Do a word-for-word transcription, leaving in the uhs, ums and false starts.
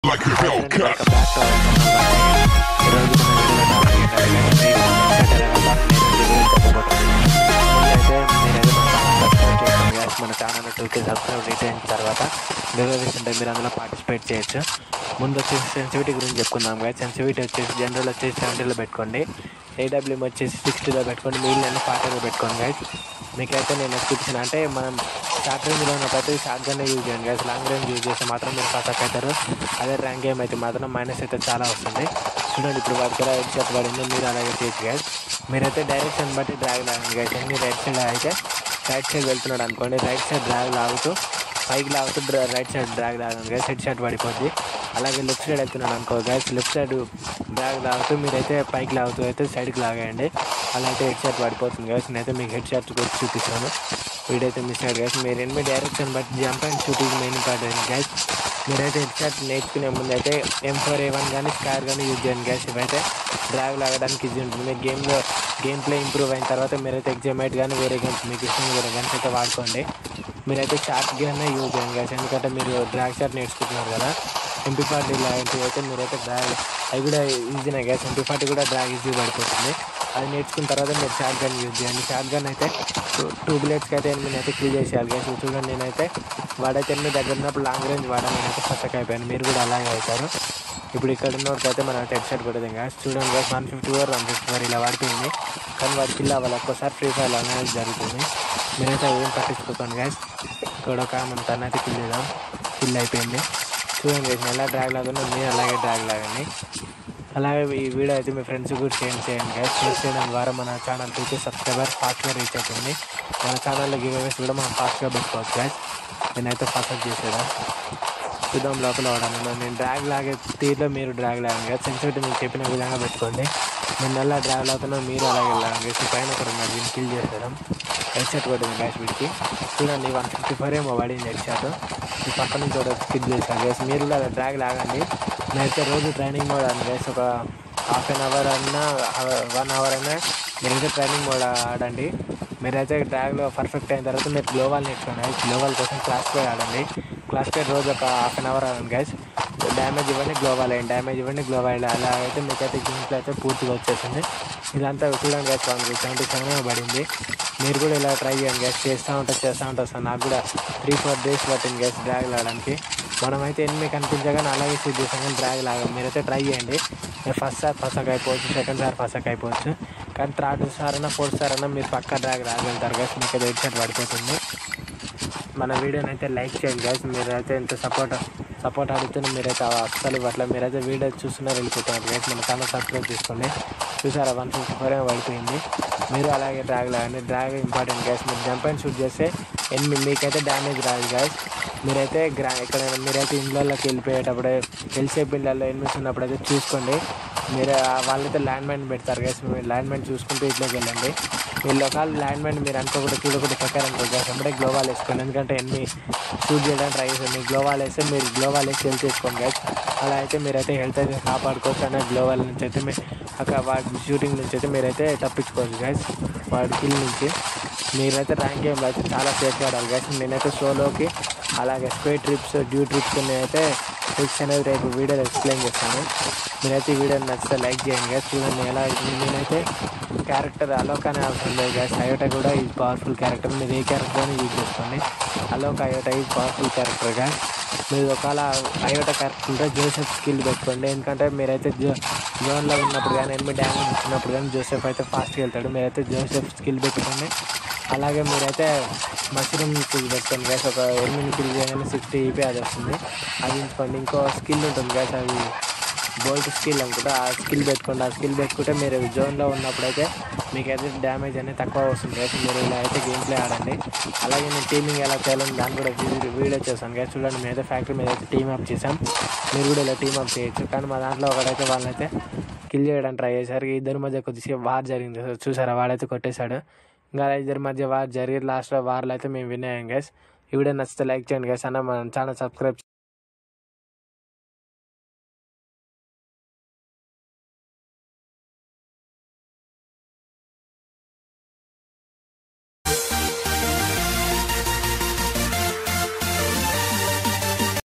like a Hellcat. మన channel two K subscribe reach అయిన తర్వాత గివ్అవేస్ ఉంటాయి, మీరు అందులో పార్టిసిపేట్ చేయొచ్చు. ముందు వచ్చేసి సెన్సిటివిటీ గురించి చెప్పుకుందాం కదా. సెన్సిటివిటీ వచ్చేసి జనరల్ వచ్చేసి సెవెంటీలో పెట్టుకోండి, ఏడబ్ల్యూఎం వచ్చేసి సిక్స్టీలో పెట్టుకోండి, మిగిలిన ఫార్టీలో పెట్టుకోండి గైస్. మీకైతే నేను చూపించిన అంటే మనం షార్ట్ రేంజ్లో ఉన్నప్పుడు షార్ట్ గన్నే యూజ్ చేయండి గైస్. లాంగ్ రేంజ్ యూజ్ చేస్తే మాత్రం మీరు ఫాస్ట్ అవుతారు. అదే ర్యాంక్ గేమ్ అయితే మాత్రం మైనస్ అయితే చాలా వస్తుంది. చూడండి ఇప్పుడు వాడికి ఎలా హెడ్ షాట్ పడిందో మీరు అలాగే చేయొచ్చు గైస్. మీరైతే డైరెక్షన్ బట్టి డ్రాగ్ లాగండి గైస్. అన్ని రైట్ సైడ్ అయితే రైట్ సైడ్ వెళ్తున్నాడు అనుకోండి, రైట్ సైడ్ డ్రాగ్ లాగుతూ పైకి లాగుతూ డ్రా రైట్ సైడ్ డ్రాగ్ లాగండి గైస్, హెడ్ షాట్ పడిపోద్ది. అలాగే లెఫ్ట్ సైడ్ వెళ్తున్నాడు అనుకో గైస్, లెఫ్ట్ సైడ్ డ్రాగ్ లాగుతూ మీరైతే పైకి లాగుతూ అయితే సైడ్కి లాగేయండి, అలా అయితే హెడ్ షాట్ పడిపోతుంది గైస్. నేనైతే మీకు హెడ్ షాట్ కూడా చూపిస్తాను. వీడైతే మిస్ అయ్యాడు గైస్. మీరు ఎనిమిది డైరెక్షన్ బట్టి jump and shooting main important guys. మీరైతే హెడ్ షాట్ నేర్చుకునే ముందు అయితే ఎం ఫోర్ ఏ వన్ కానీ స్కార్ కానీ యూజ్ చేయండి గైస్. ఇవైతే డ్రాగ్ లాగడానికి ఈజీ ఉంటుంది. మీరు గేమ్లో గేమ్ ప్లే ఇంప్రూవ్ అయిన తర్వాత మీరైతే ఎగ్జామైట్ కానీ వేరే గన్స్ మీకు ఇష్టం వేరే గన్స్ అయితే వాడుకోండి. మీరైతే షార్ట్ గన్నే యూజ్ చేయండి గైస్, ఎందుకంటే మీరు డ్రాగ్ షాట్ నేర్చుకుంటున్నారు కదా. ఎంపీ ఫార్టీ లాంటివి అయితే మీరైతే డ్రాగ్ అవి కూడా ఈజీనే గైస్. ఎంపీ ఫార్టీ కూడా డ్రాగ్ ఈజీ పడిపోతుంది. అది నేర్చుకున్న తర్వాత మీరు షార్ట్ గన్ యూజ్ చేయండి. షార్ట్ గన్ అయితే టూ టూ బుల్లెట్స్కి అయితే ఎనిమిది అయితే కిల్ చేసేయాలి గైస్. చూడండి నేనైతే వాడైతే ఎనిమిది దగ్గర ఉన్నప్పుడు లాంగ్ రేంజ్ వాడాను, నేనైతే ఫస్ట్ అయిపోయాను. మీరు కూడా అలాగే అవుతారు. ఇప్పుడు ఇక్కడ ఉన్నోడికైతే మనం హెడ్ షాట్ కొట్టేది గైస్. చూడండి guys, one fifty four one fifty four ఇలా పడుతుంది, కానీ వాడు కిల్ అవ్వాలి. ఒక్కోసారి ఫ్రీ ఫైర్ అనేది జరుగుతుంది. మీరైతే ఏం పట్టించుకోకండి గైస్. ఇక్కడ ఒక మన తనైతే కిల్ చేద్దాం, కిల్ అయిపోయింది. చూడండి గైస్, ఎలా డ్రాగ్ లాగా మీరు అలాగే డ్రాగ్ లాగండి. అలాగే ఈ వీడియో అయితే మీ ఫ్రెండ్స్ కూడా షేర్ చేయండి గైస్. షేర్ చేయడం ద్వారా మన ఛానల్ చూసి సబ్స్క్రైబర్ ఫాస్ట్గా రీచ్ అవుతుంది. మన ఛానల్లో గివ్అవేస్ కూడా మనం ఫాస్ట్గా పెట్టుకోవచ్చు గైస్. నేనైతే ఫాస్ట్ చేసేదా చూద్దాం లోపల వాడాను. నేను డ్రాగ్ లాగే తీరులో మీరు డ్రాగ్ లాగండి గైస్. సెన్సిటివిటీ మీకు చెప్పిన విధంగా పెట్టుకోండి. నేను ఎలా డ్రాగ్ లాగుతున్నా మీరు అలాగే వెళ్ళాను గైస్. పైన ఒకటి ఉన్నారు, దీన్ని కిల్ చేసేయడం. హెడ్ షాట్ పడింది గైస్ వీడికి. చూడండి వన్ ఫిఫ్టీ ఫోర్ ఏమో పడింది హెడ్ షాట్. ఈ పక్క నుంచి కూడా కిల్ చేశాను గైస్. మీరు కూడా డ్రాగ్ లాగండి. నేనైతే రోజు ట్రైనింగ్ మోడ్ ఆడండి గైస్. ఒక హాఫ్ అన్ అవర్ అన్నా వన్ అవర్ అయినా మీరైతే ట్రైనింగ్ మోడ్ ఆడండి. మీరైతే డ్రాగ్లో పర్ఫెక్ట్ అయిన తర్వాత మీరు గ్లోవాల్ నేర్చుకోండి. గ్లోవాల్ కోసం క్లాస్ పై ఆడండి. క్లాస్ పై రోజు ఒక హాఫ్ అన్ అవర్ ఆడండి గైస్. డ్యామేజ్ ఇవ్వండి, గ్లోవాల్ అయ్యండి, డ్యామేజ్ ఇవ్వండి, గ్లోవాల్ అలా అయితే మీకైతే గేమ్స్లో అయితే పూర్తిగా వచ్చేసింది. ఇదంతా చూడండి గైస్, వన్ సెవెంటీ సెవెన్ పడింది. మీరు కూడా ఇలా ట్రై చేయండి గైస్. చేస్తూ ఉంటారు చేస్తూ ఉంటారు సార్. నాకు కూడా త్రీ ఫోర్ డేస్ పట్టింది గైస్ డ్రాగ్ లాగడానికి. మనమైతే ఎన్ని కనిపించగానే అలాగే షూట్ చేసాం కానీ డ్రాగ్ లాగా. మీరైతే ట్రై చేయండి. ఫస్ట్ సార్ ఫస్ట్ అయిపోవచ్చు, సెకండ్ సార్ ఫస్ట్ అయిపోవచ్చు, కానీ థర్డ్ సార్ అన్నా ఫోర్త్ సార్ అన్నా మీరు పక్కా డ్రాగ్ రాగలుగుతారు గైస్. మీకు అయితే హెడ్ షాట్ పడిపోతుంది. మన వీడియోని అయితే లైక్ చేయండి గైస్. మీరైతే ఎంత సపోర్ట్ సపోర్ట్ అడుగుతున్న మీరైతే అస్సలు ఇవ్వట్లే. మీరైతే వీడియో చూస్తున్నారు వెళ్ళిపోతున్నారు గైస్. మన ఛానల్ సబ్స్క్రైబ్ చేసుకోండి. చూసారా వన్ ఫిఫ్టీ ఫోర్ ఏమో పడిపోయింది. మీరు అలాగే డ్రాగ్ లాగండి. Drag important guys. మీరు జంప్ అండ్ షూట్ చేస్తే ఎనిమిది మీకైతే డ్యామేజ్ రాదు గైస్. మీరైతే గ్రా ఎక్కడైనా మీరైతే ఇండ్లలోకి వెళ్ళిపోయేటప్పుడు ఎల్సేపు ఇళ్ళల్లో ఎనిమిస్ ఉన్నప్పుడు అయితే చూసుకోండి. మీరు వాళ్ళైతే ల్యాండ్ మైన్ పెడతారు గైస్. మీరు ల్యాండ్ మైన్ చూసుకుంటూ ఇట్లోకి వెళ్ళండి. వీళ్ళు ఒకవేళ ల్యాండ్ మైన్ మీరు అనుకోకుండా చూడకుండా పెట్టారనుకో గైస్, అంటే గ్లోవాల్ వేసుకోండి. ఎందుకంటే ఎన్ని షూట్ చేయడానికి ట్రై చేస్తారు. మీరు గ్లోవాల్ వేస్తే మీరు గ్లోవాల్ వేసి హెల్త్ చేసుకోండి గైస్. అలా అయితే మీరైతే హెల్త్ అయితే కాపాడుకోవచ్చు. అనే గ్లోవాల్ నుంచి అయితే మీ అక్కడ వాడి షూటింగ్ నుంచి అయితే మీరైతే తప్పించుకోవచ్చు గైస్, వాడి కిల్ నుంచి. మీరైతే ర్యాంక్ గేమ్లో అయితే చాలా సేఫ్గా ఆడాలి గైస్. నేనైతే సోలోకి అలాగే స్క్వేర్ ట్రిప్స్ డ్యూ ట్రిప్స్ అయితే ట్రిక్స్ అనేది రేపు వీడియోలో ఎక్స్ప్లెయిన్ చేస్తాను. మీరైతే ఈ వీడియో నచ్చితే లైక్ చేయండి గైస్. చూడండి ఎలా నేనైతే క్యారెక్టర్ అలోక్ అనే అవసరం లేదు గైస్. అయోటా కూడా ఈజ్ పవర్ఫుల్ క్యారెక్టర్. మీరు ఏ క్యారెక్టర్ అని యూజ్ చేసుకోండి. Alok Iota is powerful character guys. మీరు ఒకవేళ అయోటా క్యారెక్టర్ ఉంటే జోసెఫ్ స్కిల్ పెట్టుకోండి. ఎందుకంటే మీరైతే జో జోన్లో ఉన్నప్పుడు కానీ ఎనిమిది డ్యామేజ్ ఇచ్చినప్పుడు కానీ జోసెఫ్ అయితే ఫాస్ట్గా వెళ్తాడు. మీరైతే జోసెఫ్ స్కిల్ పెట్టుకోండి. అలాగే మీరైతే మష్రూమ్ స్కిల్ పెట్టుకోండి గైస్. ఒక ఎనిమిది కిల్ చేయగానే సిక్స్టీ ఈపీ అది వస్తుంది, అది ఉంచుకోండి. ఇంకో స్కిల్ ఉంటుంది గైస్, అది బోల్ట్ స్కిల్ అనుకుంటా. ఆ స్కిల్ పెట్టుకోండి. ఆ స్కిల్ పెట్టుకుంటే మీరు జోన్లో ఉన్నప్పుడైతే మీకైతే డ్యామేజ్ అనేది తక్కువ వస్తుంది గైస్. మీరు ఇలా అయితే గేమ్ ప్లే ఆడండి. అలాగే నేను టీమింగ్ ఎలా చేయాలని దాన్ని కూడా వీడియో చేశాను గైస్. చూడండి మేమైతే ఫ్యాక్టరీ మీద అయితే టీమ్ అప్ చేసాం. మీరు కూడా ఇలా టీమ్ అప్ చేయొచ్చు. కానీ మా దాంట్లో ఒకడైతే వాళ్ళైతే కిల్ చేయడానికి ట్రై చేశారు. ఇద్దరి మధ్య కొద్దిసేపు వార్ జరిగింది చూసారా, వాడైతే కొట్టేశాడు. ఇంకా ఇద్దరి మధ్య వార్ జరిగి లాస్ట్లో వార్లో అయితే మేము విన్ అయ్యాం గైస్. ఈ వీడియో నచ్చితే లైక్ చేయండి గైస్. అన్న మన ఛానల్ సబ్స్క్రైబ్